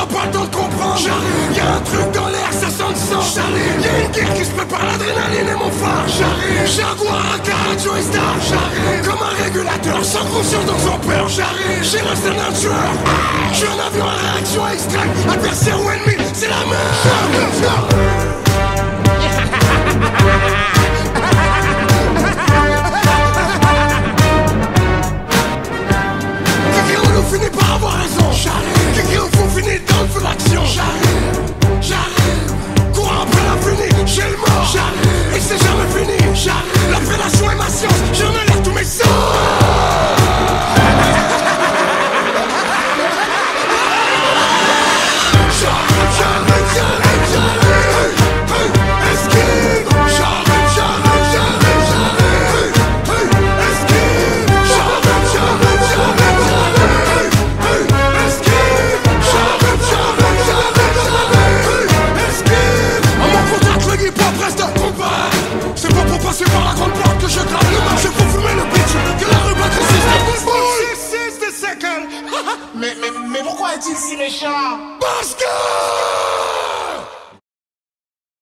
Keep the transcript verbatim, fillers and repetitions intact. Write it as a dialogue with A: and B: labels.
A: t'auras pas le temps de comprendre. J'arrive, y'a un truc dans l'air, ça sent le sang. J'arrive, y'a une guerre qui se prépare, l'adrénaline est mon phare. J'arrive, Jaguar, un radio et star. J'arrive, comme un régulateur, sans conscience donc sans peur. J'arrive, j'ai l'instinct d'un tueur. J'suis un avion à réaction extrême. Adversaire ou ennemi, c'est la même. Finit par avoir raison. J'arrive, quelqu'un au fond finit dans le feu d'action. J'arrive, j'arrive, courant après l'infini, j'ai le mort. J'arrive, et c'est jamais fini. J'arrive, la prédation est ma science, j'en ai l'air tous mes sens. J'arrive, j'arrive, j'arrive, j'arrive. Esquive, j'arrive, j'arrive, j'arrive, j'arrive. Esquive, j'arrive, j'arrive, j'arrive, j'arrive. C'est pas pour passer par la grande porte que je clame le marché pour fumer le bitch. Que la rue batte résiste. This is the second. mais, mais, mais pourquoi est-il si méchant? Parce que